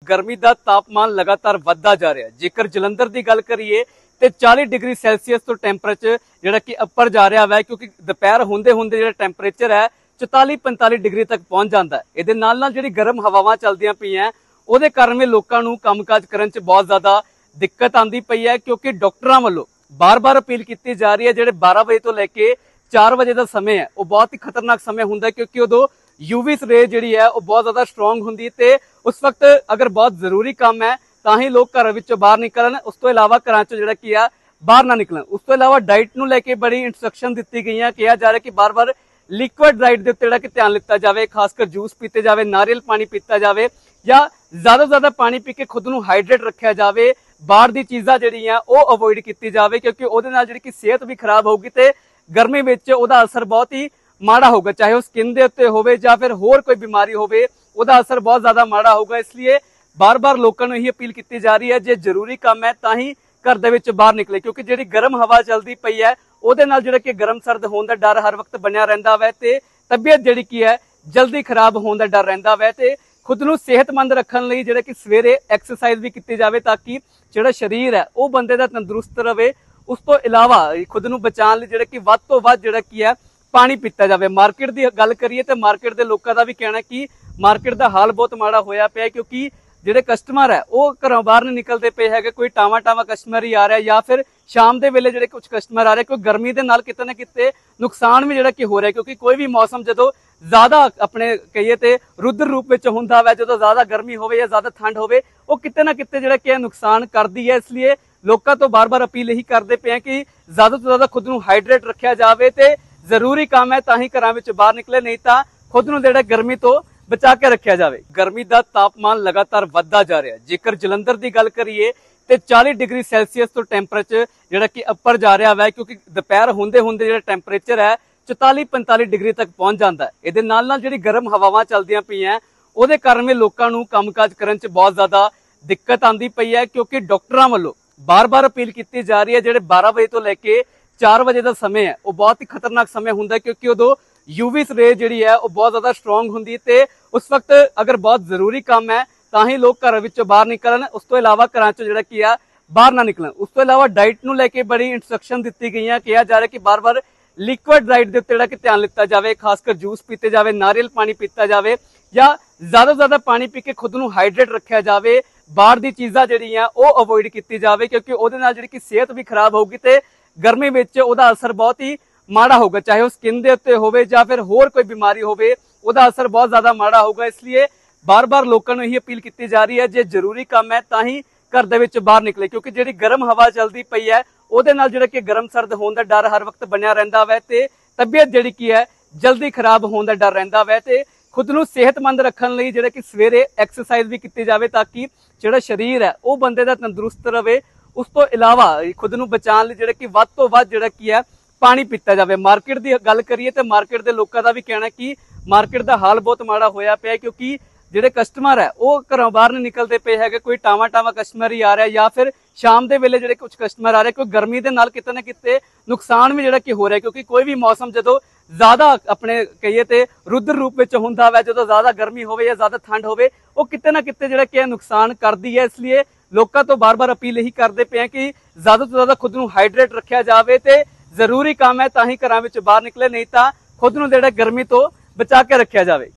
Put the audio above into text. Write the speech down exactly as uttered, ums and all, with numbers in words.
गर्मी का तापमान लगातार वधदा जा रहा है। जेकर जलंधर की गल करिए तो चालीस डिग्री सैल्सीयस तो टैंपरेचर जिहड़ा कि अपर जा रहा है, क्योंकि दोपहर होंदे होंदे जिहड़ा टैंपरेचर है चौताली पैंताली डिग्री तक पहुंच जाता है। इहदे नाल नाल जिहड़ी गर्म हवावां चलदियां पईयां उहदे कारण भी लोकां नूं कामकाज करन च बहुत ज़्यादा दिक्कत आंदी पई है, क्योंकि डॉक्टरां वल्लों बार बार अपील की जा रही है जिहड़े बारह बजे तो लैके चार बजे का समय है वो बहुत ही खतरनाक समय हुंदा है, क्योंकि उदों यूवी रे जिहड़ी है वो बहुत ज़्यादा स्ट्रोंग हुंदी है ते उस वक्त अगर बहुत जरूरी काम है तां ही लोग घर विचों बाहर निकलन, उस तो इलावा घरां चों जिहड़ा की है बाहर ना निकलन। उस तो इलावा डाइट नूं लैके बड़ी इंस्ट्रक्शन दी गई है, कहा जा रहा है कि बार बार लिक्विड डाइट के उत्ते कि ध्यान लिता जाए, खासकर जूस पीते जाए, नारियल पानी पीता जाए या ज्यादा तो ज्यादा पानी पी के खुद नूं हाइड्रेट रखा जाए। बाहर दी चीज़ां जिहड़ियां वो अवॉइड की जाए, क्योंकि उहदे नाल जिहड़ी कि सेहत भी खराब होगी ते गर्मी विच उहदा असर बहुत ही माड़ा होगा, चाहे वह स्किन के उत्ते होवे या फिर होर कोई बीमारी होवे उहदा असर बहुत ज्यादा माड़ा होगा। इसलिए बार बार लोगों को यही अपील की जा रही है जे जरूरी काम है तां ही घर दे विच बाहर निकले, क्योंकि जिहड़ी गर्म हवा चलदी पई है उहदे नाल जिहड़ा कि गर्म सर्द होने का डर हर वक्त बनिया रहिंदा वै ते तबीयत जिहड़ी की है जल्दी खराब होने का डर रहिंदा वै ते खुद नूं सेहतमंद रखण लई जिहड़ा कि सवेरे एक्सरसाइज भी की जाए ताकि जिहड़ा शरीर है वो बंदे दा तंदुरुस्त रहे। उस तो इलावा खुद नूं बचाउण लई जिहड़ा कि वध तो वध जिहड़ा की है पानी पीता जाए। मार्केट की गल करिए तो मार्केट के लोगों का भी कहना कि मार्केट का हाल बहुत माड़ा होया पिया, क्योंकि जिहड़े कस्टमर है वो घरों बाहर नहीं निकलते पे है, कोई टावा टावा कस्टमर ही आ रहा है या फिर शाम के वेले जिहड़े कुछ कस्टमर आ रहे, कोई गर्मी के नाल किते ना किते नुकसान भी जिहड़ा कि हो रहा है, क्योंकि कोई भी मौसम जदों ज्यादा अपने कहिए तो रुद्र रूप में हुंदा वै, जदों ज्यादा गर्मी होवे या ज्यादा ठंड होवे वो किते ना किते जिहड़ा कि नुकसान करदी है। इसलिए लोगों तो बार बार अपील यही करते पे हैं कि ज्यादा तो ज्यादा खुद नूं हाइड्रेट रखा जाए ते जरूरी काम है तां ही घरां विच बाहर निकले, नहीं तां खुद नूं जिहड़ा गर्मी तो बचा के रखा जाए। गर्मी का तापमान लगातार वधदा जा रहा है। जेकर जलंधर की गल करिए तो चालीस डिग्री सैल्सीयस तो टैंपरेचर जिहड़ा कि अपर जा रहा है, क्योंकि दोपहर होंदे होंदे जिहड़ा टैंपरेचर है चौताली पैंताली डिग्री तक पहुंच जाता है। इहदे नाल नाल जिहड़ी गर्म हवावां चलदियां पईयां उहदे कारण भी लोकां नूं कामकाज करन च बहुत ज़्यादा दिक्कत आंदी पई है, क्योंकि डॉक्टरां वल्लों बार बार अपील की जा रही है जिहड़े बारह बजे तो लैके चार बजे का समय है वो बहुत ही खतरनाक समय हुंदा है, क्योंकि उदों यूवी रे जिहड़ी है वो बहुत ज़्यादा स्ट्रोंग हुंदी है ते उस वक्त अगर बहुत जरूरी काम है तां ही लोग घर विचों बाहर निकलन, उस तो इलावा घरां चों जिहड़ा की है बाहर ना निकलन। उस तो इलावा डाइट नूं लैके बड़ी इंस्ट्रक्शन दी गई है, कहा जा रहा है कि बार बार लिक्विड डाइट के उत्ते कि ध्यान लिता जाए, खासकर जूस पीते जाए, नारियल पानी पीता जाए या ज्यादा तो ज्यादा पानी पी के खुद नूं हाइड्रेट रखा जाए। बाहर दी चीज़ां जिहड़ियां वो अवॉइड की जाए, क्योंकि उहदे नाल जिहड़ी कि सेहत भी खराब होगी ते गर्मी विच उहदा असर बहुत ही माड़ा होगा, चाहे वह स्किन के उत्ते होवे या फिर होर कोई बीमारी होवे उहदा असर बहुत ज्यादा माड़ा होगा। इसलिए बार बार लोगों को यही अपील की जा रही है जे जरूरी काम है तां ही घर दे विच बाहर निकले, क्योंकि जिहड़ी गर्म हवा चलदी पई है उहदे नाल जिहड़ा कि गर्म सर्द होने का डर हर वक्त बनिया रहिंदा वै ते तबीयत जिहड़ी की है जल्दी खराब होने का डर रहिंदा वै ते खुद नूं सेहतमंद रखण लई जिहड़ा कि सवेरे एक्सरसाइज भी की जाए ताकि जिहड़ा शरीर है वो बंदे दा तंदुरुस्त रहे। उस तो इलावा खुद नूं बचाउण लई जिहड़ा कि वध तो वध जिहड़ा की है पानी पीता जाए। मार्केट की गल करिए तो मार्केट के लोगों का भी कहना कि मार्केट का हाल बहुत माड़ा होया पिया, क्योंकि जिहड़े कस्टमर है वो घरों बाहर नहीं निकलते पे है, कोई टावा टावा कस्टमर ही आ रहा है या फिर शाम के वेले जिहड़े कुछ कस्टमर आ रहे, कोई गर्मी के नाल किते ना किते नुकसान भी जिहड़ा कि हो रहा है, क्योंकि कोई भी मौसम जदों ज्यादा अपने कहिए तो रुद्र रूप में हुंदा वै, जदों ज्यादा गर्मी होवे या ज्यादा ठंड होवे वो किते ना किते जिहड़ा कि नुकसान करदी है। इसलिए लोगों तो बार बार अपील यही करते पे हैं कि ज्यादा तो ज्यादा खुद नूं हाइड्रेट रखा जाए ते जरूरी काम है तां ही घरां विच बाहर निकले, नहीं तां खुद नूं जिहड़ा गर्मी तो बचा के रखा जाए।